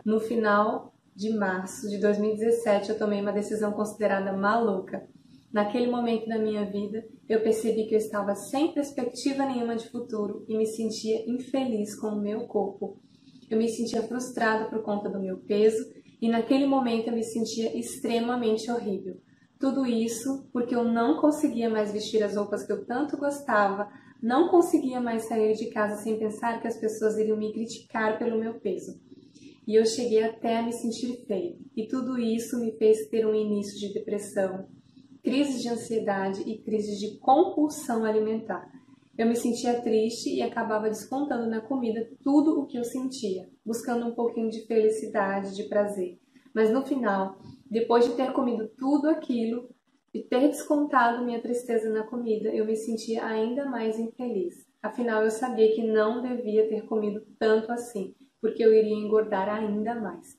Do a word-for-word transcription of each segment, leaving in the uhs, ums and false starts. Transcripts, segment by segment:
No final de março de dois mil e dezessete, eu tomei uma decisão considerada maluca. Naquele momento da minha vida, eu percebi que eu estava sem perspectiva nenhuma de futuro e me sentia infeliz com o meu corpo. Eu me sentia frustrada por conta do meu peso e naquele momento eu me sentia extremamente horrível. Tudo isso porque eu não conseguia mais vestir as roupas que eu tanto gostava, não conseguia mais sair de casa sem pensar que as pessoas iriam me criticar pelo meu peso. E eu cheguei até a me sentir feia. E tudo isso me fez ter um início de depressão, crises de ansiedade e crises de compulsão alimentar. Eu me sentia triste e acabava descontando na comida tudo o que eu sentia, buscando um pouquinho de felicidade, de prazer. Mas no final, depois de ter comido tudo aquilo e ter descontado minha tristeza na comida, eu me sentia ainda mais infeliz. Afinal, eu sabia que não devia ter comido tanto assim, porque eu iria engordar ainda mais.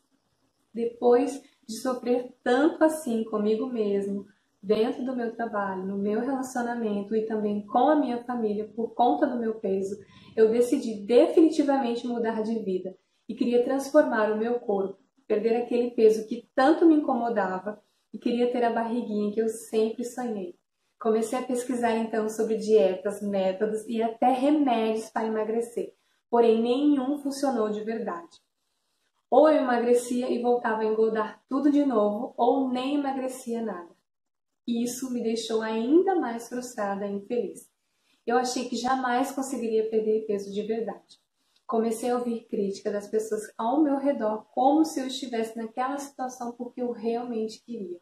Depois de sofrer tanto assim comigo mesmo, dentro do meu trabalho, no meu relacionamento e também com a minha família por conta do meu peso, eu decidi definitivamente mudar de vida e queria transformar o meu corpo, perder aquele peso que tanto me incomodava e queria ter a barriguinha que eu sempre sonhei. Comecei a pesquisar então sobre dietas, métodos e até remédios para emagrecer, porém nenhum funcionou de verdade. Ou eu emagrecia e voltava a engordar tudo de novo, ou nem emagrecia nada. Isso me deixou ainda mais frustrada e infeliz. Eu achei que jamais conseguiria perder peso de verdade. Comecei a ouvir críticas das pessoas ao meu redor como se eu estivesse naquela situação porque eu realmente queria.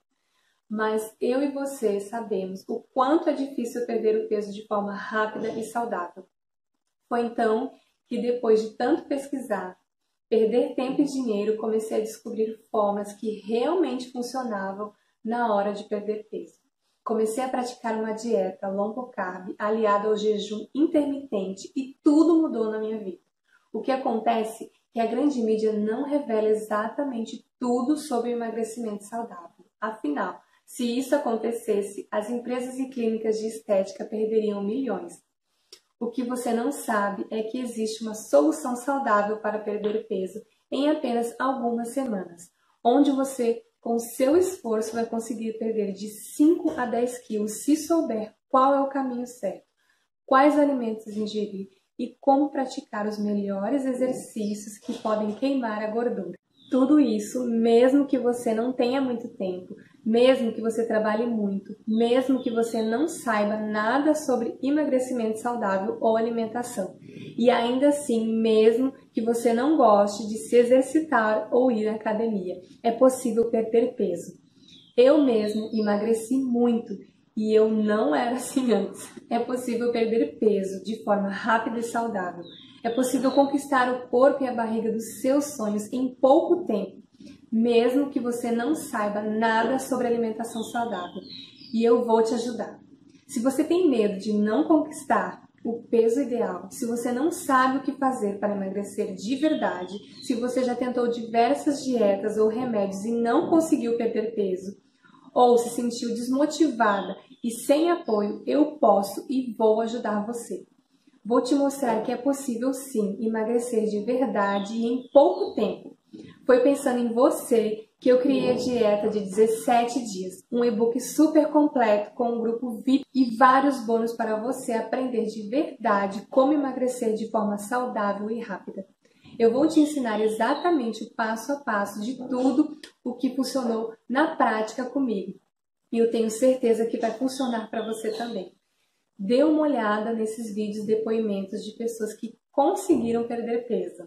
Mas eu e você sabemos o quanto é difícil perder o peso de forma rápida e saudável. Foi então que, depois de tanto pesquisar, perder tempo e dinheiro, comecei a descobrir formas que realmente funcionavam na hora de perder peso. Comecei a praticar uma dieta low carb aliada ao jejum intermitente e tudo mudou na minha vida. O que acontece é que a grande mídia não revela exatamente tudo sobre o emagrecimento saudável. Afinal, se isso acontecesse, as empresas e clínicas de estética perderiam milhões. O que você não sabe é que existe uma solução saudável para perder peso em apenas algumas semanas, onde você, com seu esforço, vai conseguir perder de cinco a dez quilos se souber qual é o caminho certo, quais alimentos ingerir e como praticar os melhores exercícios que podem queimar a gordura. Tudo isso, mesmo que você não tenha muito tempo, mesmo que você trabalhe muito, mesmo que você não saiba nada sobre emagrecimento saudável ou alimentação. E ainda assim, mesmo que você não goste de se exercitar ou ir à academia, é possível perder peso. Eu mesmo emagreci muito e eu não era assim antes. É possível perder peso de forma rápida e saudável. É possível conquistar o corpo e a barriga dos seus sonhos em pouco tempo, mesmo que você não saiba nada sobre alimentação saudável. E eu vou te ajudar. Se você tem medo de não conquistar o peso ideal, se você não sabe o que fazer para emagrecer de verdade, se você já tentou diversas dietas ou remédios e não conseguiu perder peso, ou se sentiu desmotivada e sem apoio, eu posso e vou ajudar você. Vou te mostrar que é possível sim emagrecer de verdade e em pouco tempo. Foi pensando em você que eu criei a dieta de dezessete dias, um e-book super completo com um grupo V I P e vários bônus para você aprender de verdade como emagrecer de forma saudável e rápida. Eu vou te ensinar exatamente o passo a passo de tudo o que funcionou na prática comigo. E eu tenho certeza que vai funcionar para você também. Dê uma olhada nesses vídeos depoimentos de pessoas que conseguiram perder peso.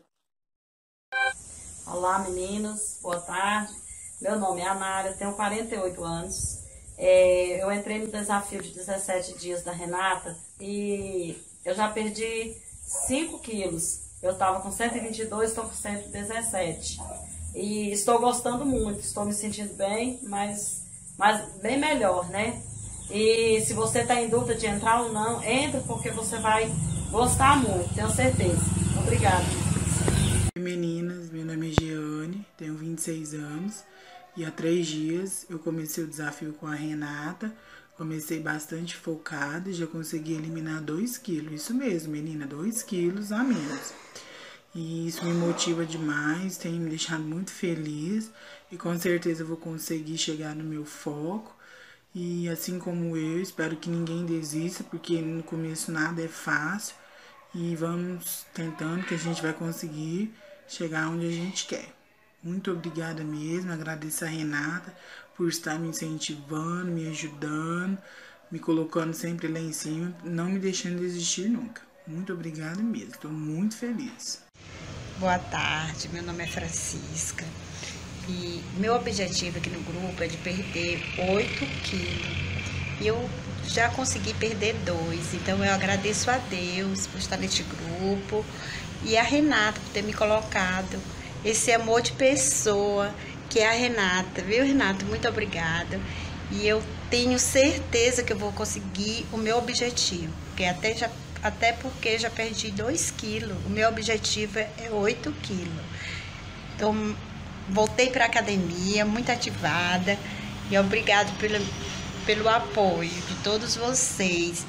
Olá meninos, boa tarde. Meu nome é Anália, tenho quarenta e oito anos. É, eu entrei no desafio de dezessete dias da Renata e eu já perdi cinco quilos. Eu estava com cento e vinte e dois, estou com cento e dezessete. E estou gostando muito, estou me sentindo bem, mas, mas bem melhor, né? E se você está em dúvida de entrar ou não, entre porque você vai gostar muito, tenho certeza. Obrigada. Oi meninas, meu nome é Jeane, tenho vinte e seis anos e há três dias eu comecei o desafio com a Renata. Comecei bastante focada e já consegui eliminar dois quilos, isso mesmo menina, dois quilos a menos. E isso me motiva demais, tem me deixado muito feliz e com certeza eu vou conseguir chegar no meu foco. E assim como eu, espero que ninguém desista, porque no começo nada é fácil. E vamos tentando que a gente vai conseguir chegar onde a gente quer. Muito obrigada mesmo, agradeço a Renata por estar me incentivando, me ajudando, me colocando sempre lá em cima, não me deixando desistir nunca. Muito obrigada mesmo, estou muito feliz. Boa tarde, meu nome é Francisca e meu objetivo aqui no grupo é de perder oito quilos. E eu já consegui perder dois, então eu agradeço a Deus por estar neste grupo e a Renata por ter me colocado esse amor de pessoa que é a Renata, viu, Renata? Muito obrigada. E eu tenho certeza que eu vou conseguir o meu objetivo, porque até, já, até porque já perdi dois quilos, o meu objetivo é oito quilos. Então, voltei para a academia, muito ativada, e obrigado pelo, pelo apoio de todos vocês.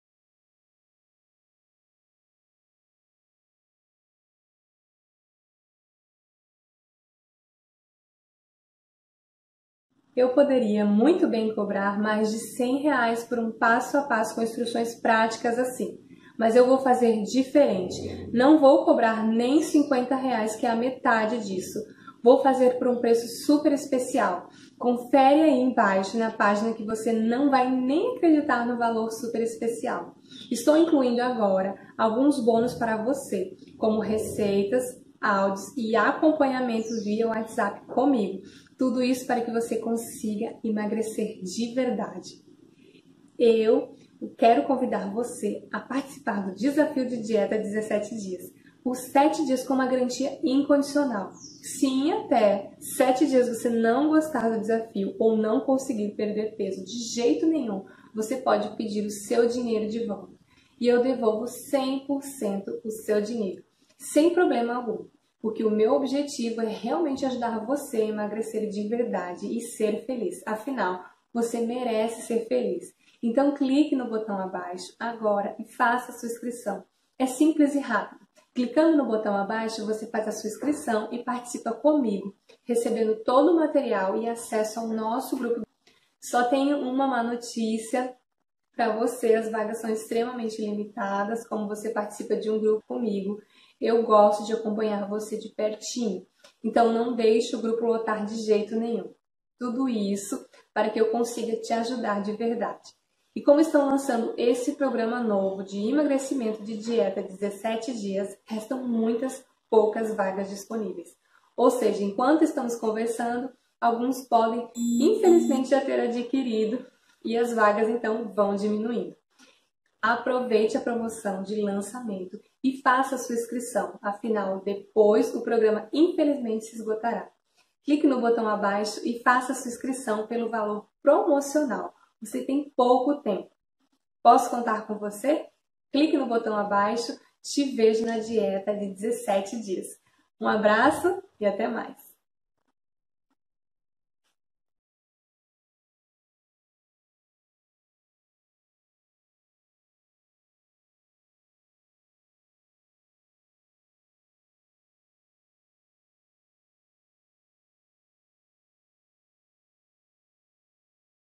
Eu poderia muito bem cobrar mais de cem reais por um passo a passo com instruções práticas assim, mas eu vou fazer diferente. Não vou cobrar nem cinquenta reais, que é a metade disso. Vou fazer por um preço super especial. Confere aí embaixo na página que você não vai nem acreditar no valor super especial. Estou incluindo agora alguns bônus para você, como receitas, áudios e acompanhamento via WhatsApp comigo. Tudo isso para que você consiga emagrecer de verdade. Eu quero convidar você a participar do Desafio de Dieta dezessete dias. Por sete dias com uma garantia incondicional. Se em até sete dias você não gostar do desafio ou não conseguir perder peso de jeito nenhum, você pode pedir o seu dinheiro de volta. E eu devolvo cem por cento o seu dinheiro, sem problema algum. Porque o meu objetivo é realmente ajudar você a emagrecer de verdade e ser feliz. Afinal, você merece ser feliz. Então clique no botão abaixo agora e faça a sua inscrição. É simples e rápido. Clicando no botão abaixo, você faz a sua inscrição e participa comigo, recebendo todo o material e acesso ao nosso grupo. Só tenho uma má notícia para você, as vagas são extremamente limitadas, como você participa de um grupo comigo. Eu gosto de acompanhar você de pertinho, então não deixe o grupo lotar de jeito nenhum. Tudo isso para que eu consiga te ajudar de verdade. E como estão lançando esse programa novo de emagrecimento de dieta dezessete dias, restam muitas poucas vagas disponíveis. Ou seja, enquanto estamos conversando, alguns podem infelizmente já ter adquirido e as vagas então vão diminuindo. Aproveite a promoção de lançamento e faça a sua inscrição, afinal, depois o programa infelizmente se esgotará. Clique no botão abaixo e faça a sua inscrição pelo valor promocional. Você tem pouco tempo. Posso contar com você? Clique no botão abaixo, te vejo na dieta de dezessete dias. Um abraço e até mais!